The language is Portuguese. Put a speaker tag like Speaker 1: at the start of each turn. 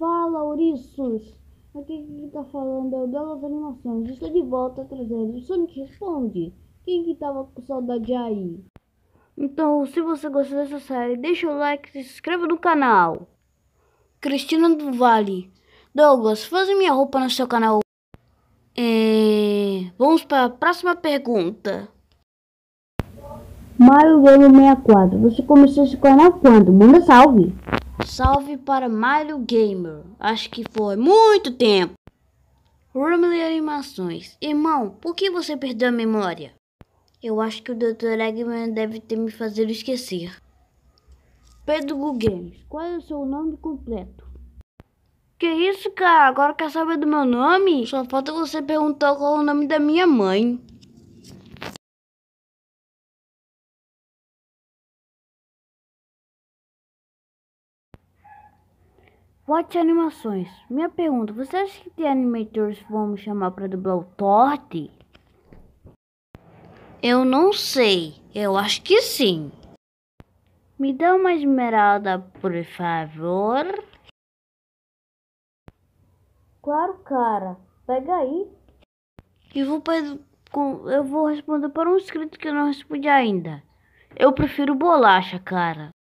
Speaker 1: Fala, ouriços! Aqui quem tá falando é o Delas Animações. Estou de volta trazendo o Sonic Responde. Quem que tava com saudade aí? Então, se você gostou dessa série, deixa o like e se inscreva no canal. Cristina do Vale. Douglas, faz minha roupa no seu canal. Vamos para a próxima pergunta. Mario Gamer 64. Você começou esse canal quando? Manda salve. Salve para Mario Gamer. Acho que foi muito tempo. Rumble Animações. Irmão, por que você perdeu a memória? Eu acho que o Dr. Eggman deve ter me fazer esquecer. Pedro Gu Games. Qual é o seu nome completo? Que isso, cara? Agora quer saber do meu nome? Só falta você perguntar qual é o nome da minha mãe. Watch Animações. Minha pergunta, você acha que tem animators que vão me chamar pra dublar o Torte? Eu não sei. Eu acho que sim. Me dá uma esmeralda, por favor. Claro, cara. Pega aí. Eu vou responder para um inscrito que eu não respondi ainda. Eu prefiro bolacha, cara.